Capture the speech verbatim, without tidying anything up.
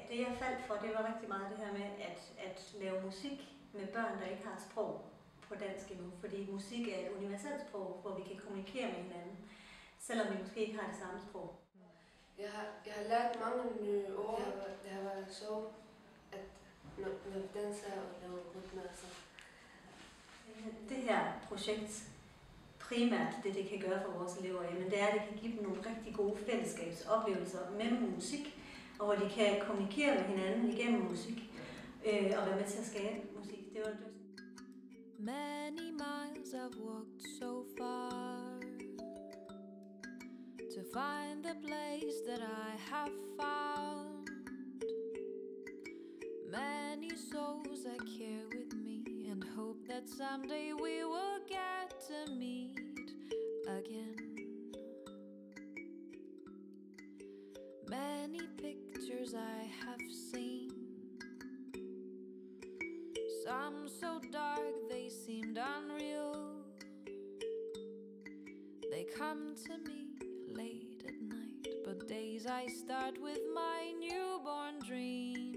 det jeg faldt for, det var rigtig meget det her med at, at lave musik med børn, der ikke har sprog på dansk endnu. Fordi musik er et universelt sprog, hvor vi kan kommunikere med hinanden, selvom vi måske ikke har det samme sprog. Jeg har, jeg har lært mange nye ord. Det har, det har været sjovt, at når, når vi danser og laver rytmer. Så. Det her projekt, primært det, det kan gøre for vores elever, jamen det er, at det kan give dem nogle rigtig gode fællesskabsoplevelser med musik, og hvor de kan kommunikere med hinanden igennem musik, øh, og være med til at skabe musik. Det var det. Many miles I've walked so far to find the place that I have found. Many souls I care with me and hope that someday we will get to meet again. Many pictures I have seen, some so dark they seemed unreal. They come to me late at night, but days I start with my newborn dream.